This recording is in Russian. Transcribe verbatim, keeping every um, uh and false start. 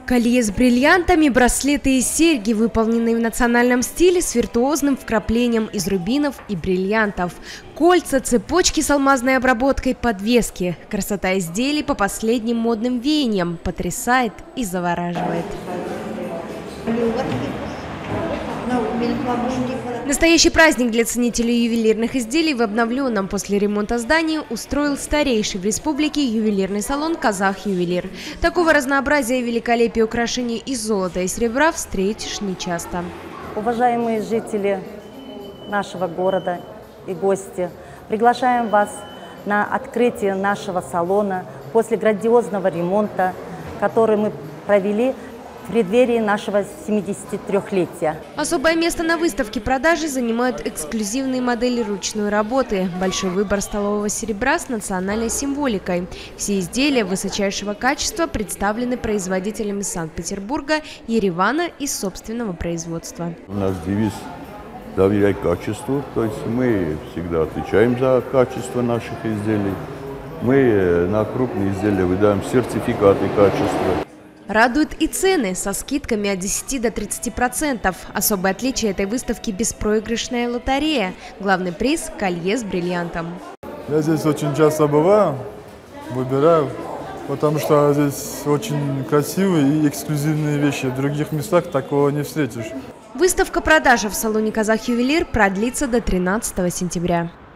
Колье с бриллиантами, браслеты и серьги, выполненные в национальном стиле с виртуозным вкраплением из рубинов и бриллиантов. Кольца, цепочки с алмазной обработкой, подвески. Красота изделий по последним модным веяниям потрясает и завораживает. Настоящий праздник для ценителей ювелирных изделий в обновленном после ремонта здании устроил старейший в республике ювелирный салон «Казах Ювелир». Такого разнообразия и великолепия украшений из золота и серебра встретишь нечасто. Уважаемые жители нашего города и гости, приглашаем вас на открытие нашего салона после грандиозного ремонта, который мы провели в преддверии нашего семидесятитрёхлетия. Особое место на выставке продажи занимают эксклюзивные модели ручной работы. Большой выбор столового серебра с национальной символикой. Все изделия высочайшего качества представлены производителями Санкт-Петербурга, Еревана и собственного производства. У нас девиз «Доверять качеству», то есть мы всегда отвечаем за качество наших изделий. Мы на крупные изделия выдаем сертификаты качества. Радуют и цены со скидками от десяти до тридцати процентов. Особое отличие этой выставки – беспроигрышная лотерея. Главный приз – колье с бриллиантом. Я здесь очень часто бываю, выбираю, потому что здесь очень красивые и эксклюзивные вещи. В других местах такого не встретишь. Выставка-продажа в салоне «Казах Ювелир» продлится до тринадцатого сентября.